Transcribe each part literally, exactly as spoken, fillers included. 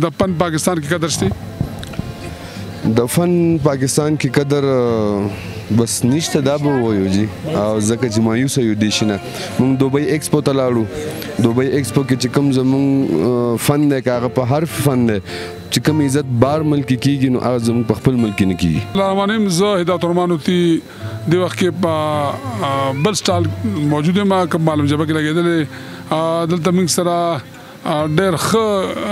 د فن پاکستان کې قدر شته؟ د فن پاکستان کې قدر بس نشته دا به وایو جی او ځکه چې مایوسه یو دی شي نه. موږ دوبۍ ایکسپو ته لاړو. دوبۍ ایکسپو کې چې کوم زموږ فن دی که هغه په هر فن دی چې کوم عزت بار ملک کېږي نو هغه زموږ په خپل ملک نه کېږي. الرحمن الرحیم. زه هدایت الرحمن وتی د وخت کې په بل سټال موجود یم کوم معلوم جبه کې لګېدلې دلته موږ سره ډېر ښه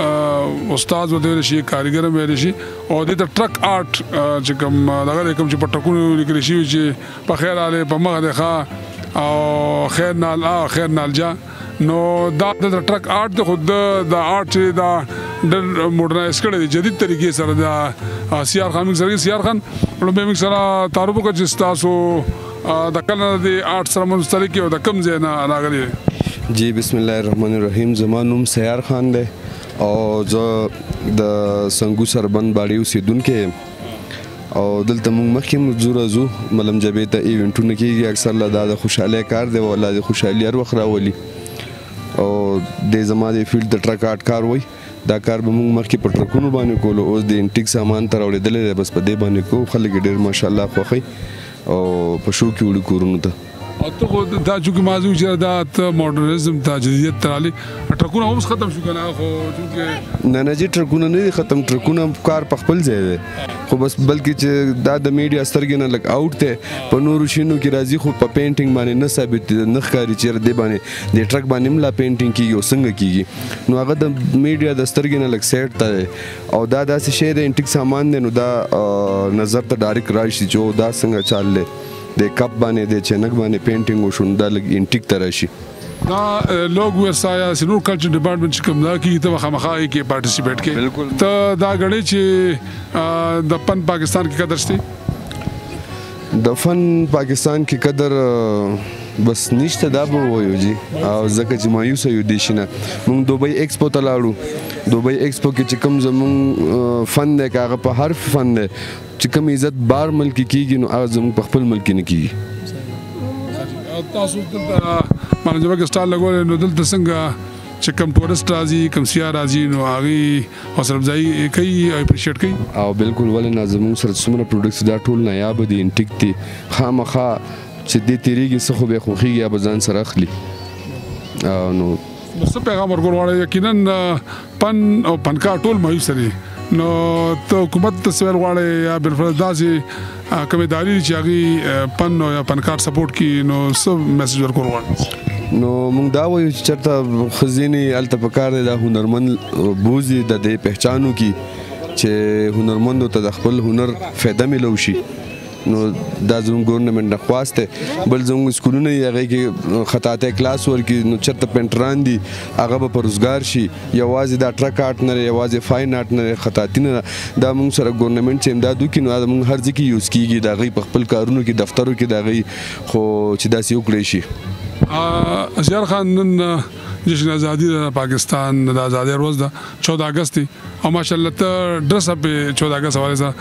استاد ویلی شي کاریګر هم ویلی شي او دې ته ټرک آرټ چې کوم دغه کوم چې په ټرکونو لیکلی شوي چې په خیر راغلی په مخه دی ښه او خیر نال آ خیر نالجا نو دا د ټرک آرټ دی خو د آرټ چې دا ډېر موډرنایز کړی دی جدید طریقې سره د سیار خان موږ سره سیار خان لومبی موږ سره تعارف وکړه چې ستاسو د کله د آرټ سره منسلک یو د کوم ځای نه راغلی دی؟ جی بسم الله الرحمن الرحیم. زما نوم سیار خان دی او زه د سنګو سربند باړې اوسېدونکی یم او دلته موږ مخکې هم ځو راځو ملم جبې ته ایونټونه کېږي اکثر له دا د خوشحالۍ کار دی والله د خوشحالي هر وخت راولي او دی زما د فیلډ د ټرک آرټ کار وایي دا کار به موږ مخکې په ټرکونو باندې کولو اوس د انټیک سامان ته راوړېدلی دی بس په دې باندې کوو خلک یې ډېر ماشاءالله خوښوي او په شو کې وړي کورونو ته. ته خو دا چونکې ما زه چې دا ته موډرنیزم ته جدیدیت ته رالې ټرکونه اوس ختم شو که نه خو چونکې نه نه جی ټرکونه نه دي ختم ټرکونه کار په خپل ځای دی خو بس بلکې چې دا د میډیا سترګې نه لږ آوټ دی په نورو شینو کې راځي خو په پینټینګ باندې نه ثابت نه ښکاري چې دې باندې د ټرک باندې هم لا پینټینګ کېږي او څنګه کېږي نو هغه د میډیا د سترګې نه لږ سیټ ته دی او دا داسې شی دی انټیک سامان دی نو دا نظر ته ډایرکټ راشي چې دا څنګه چال دی د کپ باندې د چینک باندې پینټینګ وشون دا لږ انټیک ته راشي. دا لوګ ورسایا سینور کلچر ډپارټمنټ چې کوم دا کېږي ته به خامخا کې پارټیسپیټ کې بالکل ته دا ګڼې چې د فن پاکستان کې قدر شته؟ د فن پاکستان کې قدر بس نشته دا به وایو جی او ځکه چې مایوسه یو دی شي نه. موږ دوبۍ ایکسپو ته لاړو. دوبۍ ایکسپو کې چې کوم زموږ فن دی که هغه په هر فن دی چې کوم عزت بار ملک کېږي نو هغه زموږ په خپل ملک نه کېږي. تاسو دلته معلوم جبه کې سټال لګولی نو دلته څنګه چې کوم ټورسټ راځي کوم سیاح راځي نو هغوی حوصله افزایي کوي او اپریشیټ کوي؟ او بالکل ولې نه زموږ سره څومره پروډکټس دا ټول نایابه دي انټیک دي خامخا چې دې تېرېږي څه خو به یې خوښېږي یا به ځان سره اخلي نو څه پیغام ورکول غواړئ؟ یقینا فن او فنکار ټول مایوسه دي نو ته حکومت ته څه ویل غواړئ یا بالفرض داسې کومې ادارې دي چې هغوی فن او یا فنکار سپورټ کړي نو څه میسج ورکول غواړئ؟ نو موږ دا وایو چې چېرته ښځینې هلته پکار دی دا هنرمند بوځي د دې پهچانو کې چې هنرمندو ته د خپل هنر فایده میلو شي نو دا زموږ ګورنمنټ نه خواست دی. بل زموږ سکولونه دي هغې کې خطاطۍ کلاس ورکړي نو چېرته پینټران دي هغه به په روزګار شي یوازې دا ټرک آرټ نه دی یوازې فاین آرټ نه دی خطاطي نه ده دا موږ سره ګورنمنټ چې امداد وکړي نو دا موږ هر ځای کې یوز کېږي د هغوی په خپل کارونو کې دفترو کې د هغوی خو چې داسې وکړی شي. سیار خان نن جشن آزادی د پاکستان د آزادۍ ورځ ده چودہ اګست دی او ماشاءالله ته ډرس اپ چودہ اګست حوالې سره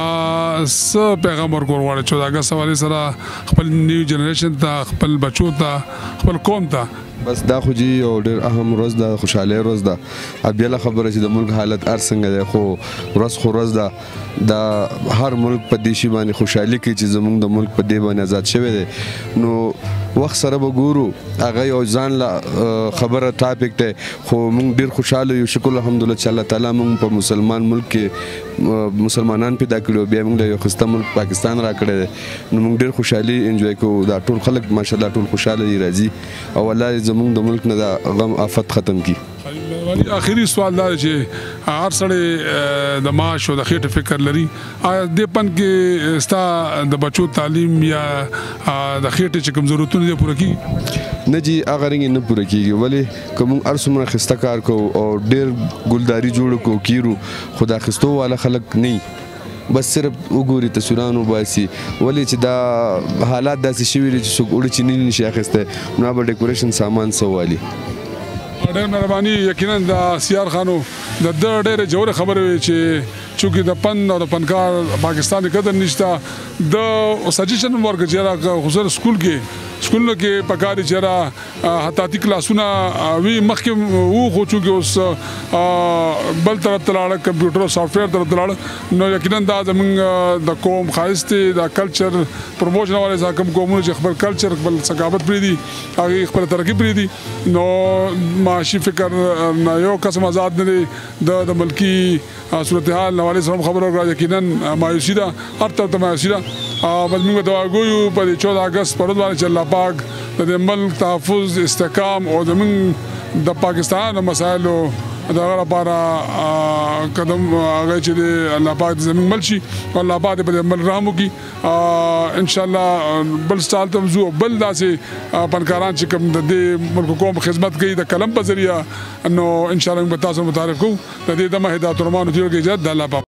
څه پیغام ورکول غواړئ چودہ اګست حوالې سره خپل نیو جنریشن ته خپل بچو ته خپل قوم ته؟ بس دا خو جی یو ډېر اهم ورځ ده خوشحالۍ ورځ ده بېله خبره چې د ملک حالت هر څنګه دی خو ورځ خو ورځ ده دا هر ملک په دې شي باندې خوشحالي کوي چې زموږ د ملک په دې باندې آزاد شوی دی نو وخت سره به ګورو هغه یو ځان له خبره ټاپک دی خو موږ ډېر خوشحاله یو شکر الحمدلله چې الله تعالی موږ په مسلمان ملک کې مسلمانان پیدا کړي بیا موږ له یو ښایسته ملک پاکستان راکړی دی نو موږ ډېر خوشحالي انجوای کوو دا ټول خلک ماشاءالله ټول خوشحاله دي راځي او الله زموږ د ملک نه دا غم آفت ختم کړي. آخري سوال دا چې هر سړی د معاش او د خېټې فکر لري آیا دې پن کې ستا د بچو تعلیم یا د خېټې چې کوم ضرورتونه دي پوره کېږي؟ نه جی هغه رنګې نه پوره کېږي ولې که موږ هر څومره ښایسته کار کوو او ډېر ګلداري جوړه کوو کیرو خو د اخیستو والا خلک نه بس صرف وګوري تصویران وباسي ولې چې دا حالات داسې شوي دي چې څوک وړي چې نه نشي اخیستی نو به ډیکوریشن سامان څه والي. ډېر مهرباني یقینا د سیار خانو د ده ډېرې ژورې خبرې وې چې چونکې د فن او د فنکار پاکستان قدر نشته د سجیشن ورکړه چې خصوصا سکول کې سکولونو کې پکاري چې را حتاتی کلاسونه وی مخکې وو خو چې اوس بل طرف ته لاړ کمپیوټر او سافټویر طرف ته لاړ نو یقینا دا زمونږ د قوم ښایست دی د کلچر پروموشن والے ځکه کوم قومونه چې خپل کلچر خپل ثقافت پرېږدي هغې خپله ترقي پرېږدي نو معاشي فکر نه یو قسم آزاد نه دی د ملکي صورتحال حوالې سره هم خبره وکړه یقینا مایوسي ده هر طرف ته مایوسي ده بس موږ دعا کوو په دې چودہ اګست پر ورځ باندې چې الله پاک د دې ملک تحفظ استحکام او زموږ د پاکستان مسایلو د هغه لپاره قدم هغه چې الله پاک زموږ مل شي او الله پاک په دې مل رحم وکړي انشاءالله بل سال ته ځو بل داسې فنکاران چې کوم د دې ملک قوم خدمت کوي د قلم په ذریعہ نو انشاءالله موږ به تاسو متعارف کوو د دې دمه هدایت الرحمن تیور کې اجازه د الله پاک